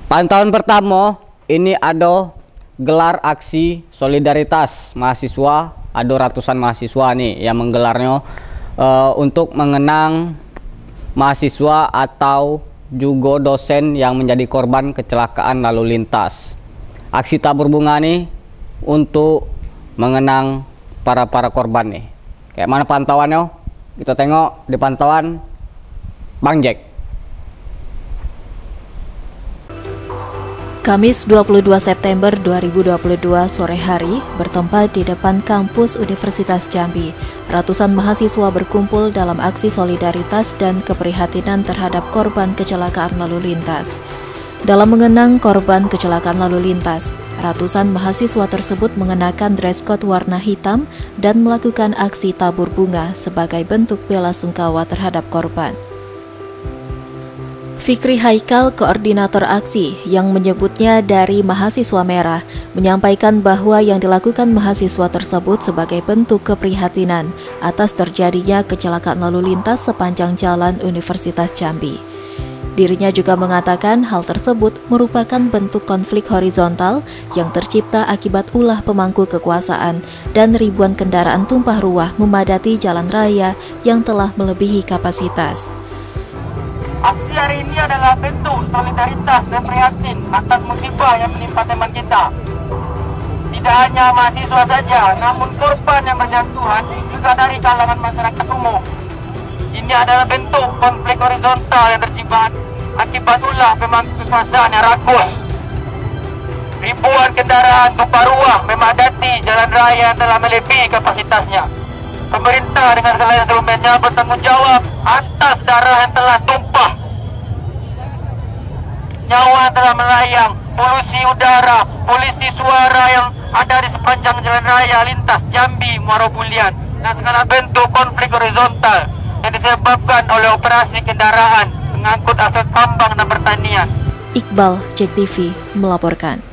Pantauan pertama, ini ada gelar aksi solidaritas mahasiswa. Ada ratusan mahasiswa nih yang menggelarnya untuk mengenang mahasiswa atau juga dosen yang menjadi korban kecelakaan lalu lintas. Aksi tabur bunga nih untuk mengenang para korban nih. Kayak mana pantauannya? Kita tengok di pantauan Bang Jack. Kamis 22 September 2022 sore hari, bertempat di depan kampus Universitas Jambi, ratusan mahasiswa berkumpul dalam aksi solidaritas dan keprihatinan terhadap korban kecelakaan lalu lintas. Dalam mengenang korban kecelakaan lalu lintas, ratusan mahasiswa tersebut mengenakan dress code warna hitam dan melakukan aksi tabur bunga sebagai bentuk bela sungkawa terhadap korban. Fikri Haikal, koordinator aksi yang menyebutnya dari Mahasiswa Merah, menyampaikan bahwa yang dilakukan mahasiswa tersebut sebagai bentuk keprihatinan atas terjadinya kecelakaan lalu lintas sepanjang jalan Universitas Jambi. Dirinya juga mengatakan hal tersebut merupakan bentuk konflik horizontal yang tercipta akibat ulah pemangku kekuasaan dan ribuan kendaraan tumpah ruah memadati jalan raya yang telah melebihi kapasitas. Aksi hari ini adalah bentuk solidaritas dan prihatin atas musibah yang menimpa teman kita. Tidak hanya mahasiswa saja, namun korban yang berjatuhan juga dari kalangan masyarakat umum. Ini adalah bentuk konflik horizontal yang terjebak akibat ulah pemangku kekuasaan yang rakus. Ribuan kendaraan tumpah ruah memadati jalan raya yang telah melebihi kapasitasnya. Pemerintah dengan segala instrumennya bertanggung jawab atas darah yang telah tumpah, nyawa yang telah melayang, polusi udara, polusi suara yang ada di sepanjang jalan raya lintas Jambi Muara Bulian, dan segala bentuk konflik horizontal yang disebabkan oleh operasi kendaraan mengangkut aset tambang dan pertanian. Iqbal, JEK TV melaporkan.